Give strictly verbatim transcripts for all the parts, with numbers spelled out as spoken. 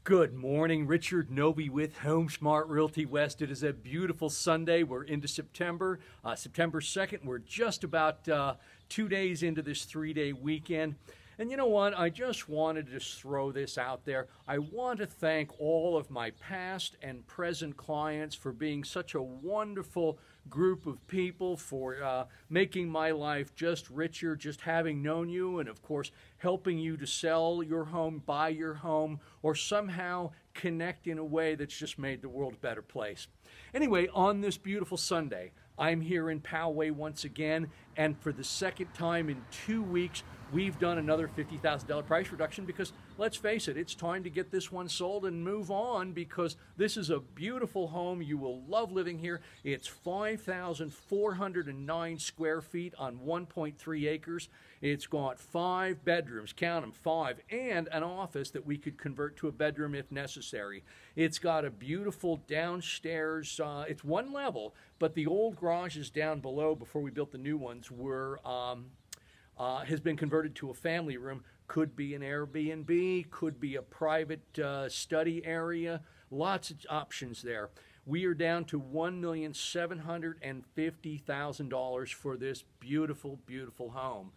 Good morning, Richard Novey with HomeSmart Realty West. It is a beautiful Sunday. We're into September, uh, September second. We're just about uh, two days into this three-day weekend. And you know what? I just wanted to just throw this out there. I want to thank all of my past and present clients for being such a wonderful group of people, for uh, making my life just richer, just having known you, and of course, helping you to sell your home, buy your home, or somehow connect in a way that's just made the world a better place. Anyway, on this beautiful Sunday, I'm here in Poway once again, and for the second time in two weeks, we've done another fifty thousand dollar price reduction because, let's face it, it's time to get this one sold and move on, because this is a beautiful home. You will love living here. It's five thousand four hundred nine square feet on one point three acres. It's got five bedrooms, count them, five, and an office that we could convert to a bedroom if necessary. It's got a beautiful downstairs, uh, it's one level, but the old garages down below before we built the new ones were um, Uh, has been converted to a family room. Could be an Airbnb, could be a private uh, study area, lots of options there. We are down to one million seven hundred fifty thousand dollars for this beautiful, beautiful home.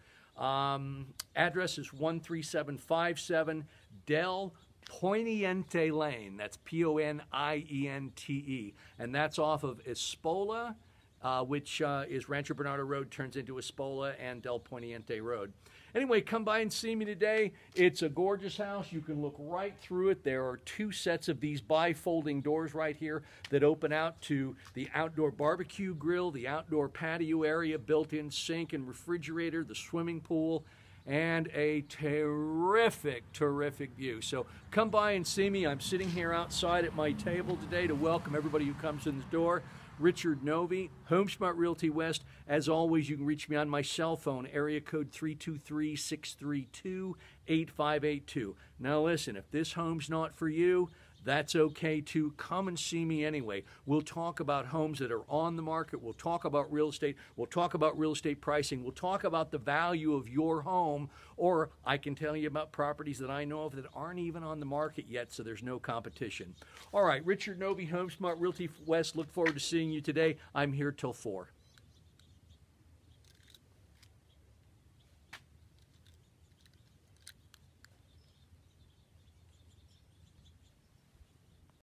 Um, address is one three seven five seven Del Poniente Lane. That's P O N I E N T E. And that's off of Espola, Uh, which uh, is Rancho Bernardo Road, turns into Espola and Del Poniente Road. Anyway, come by and see me today. It's a gorgeous house. You can look right through it. There are two sets of these bifolding doors right here that open out to the outdoor barbecue grill, the outdoor patio area, built-in sink and refrigerator, the swimming pool, and a terrific, terrific view. So come by and see me. I'm sitting here outside at my table today to welcome everybody who comes in the door. Richard Novey, HomeSmart Realty West. As always, you can reach me on my cell phone, area code three two three, six three two, eight five eight two. Now listen, if this home's not for you, that's okay too. Come and see me anyway. We'll talk about homes that are on the market. We'll talk about real estate. We'll talk about real estate pricing. We'll talk about the value of your home, or I can tell you about properties that I know of that aren't even on the market yet, so there's no competition. All right, Richard Novey, HomeSmart Realty West. Look forward to seeing you today. I'm here till four.